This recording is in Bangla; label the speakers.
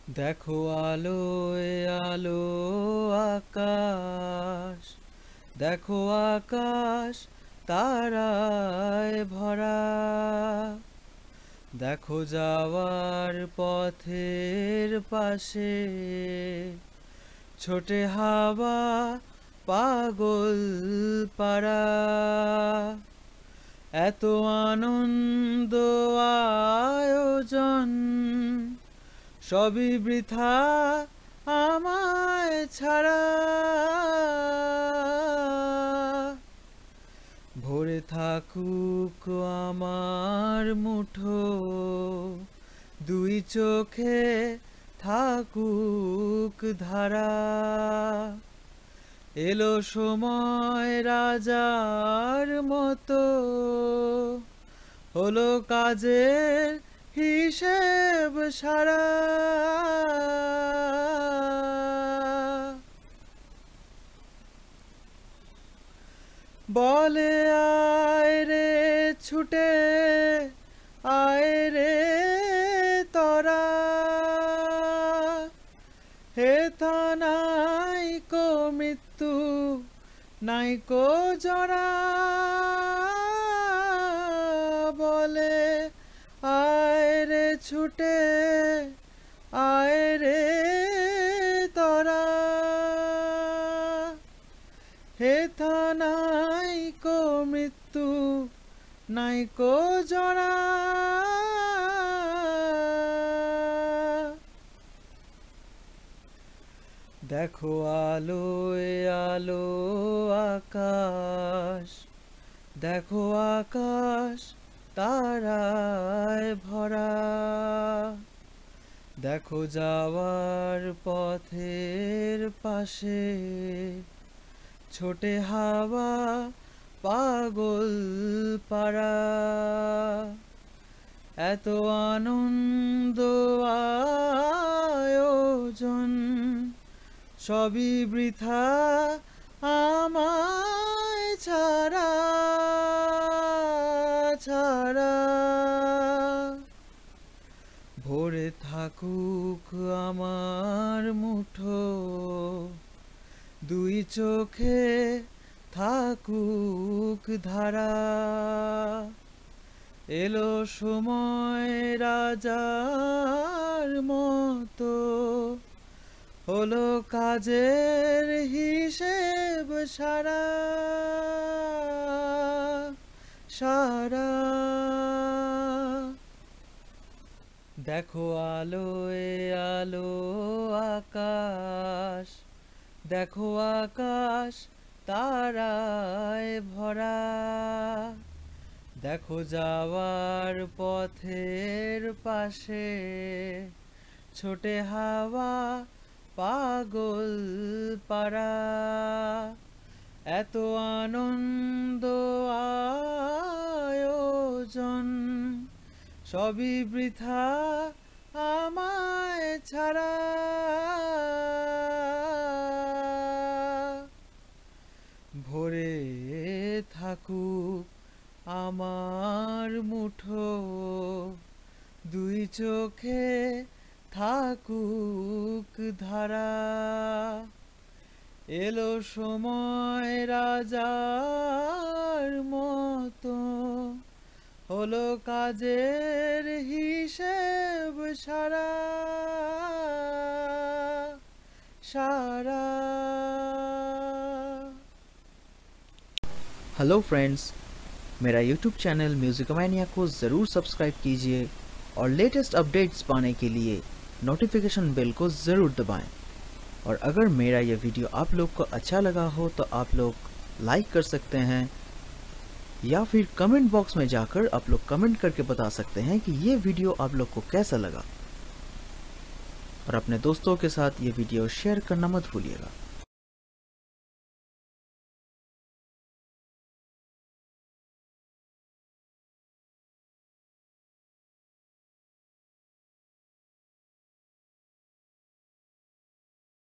Speaker 1: দেখো আলোয় আলো আকাশ, দেখো আকাশ তারায় ভরা। দেখো যাওয়ার পথের পাশে ছোটে হাওয়া পাগল পাড়া। এত আনন্দ আয়োজন সবই বৃথা আমায় ছাড়া। ভরে থাকুক আমার মুঠো, দুই চোখে থাকুক ধারা। এলো সময় রাজার মতো, হলো কাজের হিসেব সারা। বলে আয় রে ছুটে, আয় রে তরা, হেথা নাই কো মৃত্যু নাই কো জরা। বলে আয় রে ছুটে, আয় রে তরা, হেথা নাই কো মৃত্যু নাই কো জরা। দেখো আলোয় আলো আকাশ, দেখো আকাশ তারায় ভরা। দেখো যাওয়ার পথের পাশে ছোটে হাওয়া পাগল পাড়া। এত আনন্দ আয়োজন সবই বৃথা আমায় ছাড়া ছাড়া। ভরে থাকুক আমার মুঠো, দুই চোখে থাকুক ধারা। এলো সময় রাজার মতো, হলো কাজের হিসেব সারা সারা। দেখো আলোয় আলো আকাশ, দেখো আকাশ তারায় ভরা। দেখো যাওয়ার পথের পাশে ছোটে হাওয়া পাগল পাড়া। এত আনন্দ আয়োজন সবই বৃথা আমায় ছাড়া। ভরে থাকুক আমার মুঠো, দুই চোখে থাকুক ধারা। এলো সময় রাজার মতো, হলো কাজের হিসেব সারা সারা।
Speaker 2: हेलो फ्रेंड्स, मेरा यूट्यूब चैनल म्यूजिकमैनिया को ज़रूर सब्सक्राइब कीजिए और लेटेस्ट अपडेट्स पाने के लिए नोटिफिकेशन बेल को ज़रूर दबाएं। और अगर मेरा यह वीडियो आप लोग को अच्छा लगा हो तो आप लोग लाइक कर सकते हैं या फिर कमेंट बॉक्स में जाकर आप लोग कमेंट करके बता सकते हैं कि ये वीडियो आप लोग को कैसा लगा। और अपने दोस्तों के साथ ये वीडियो शेयर करना मत भूलिएगा।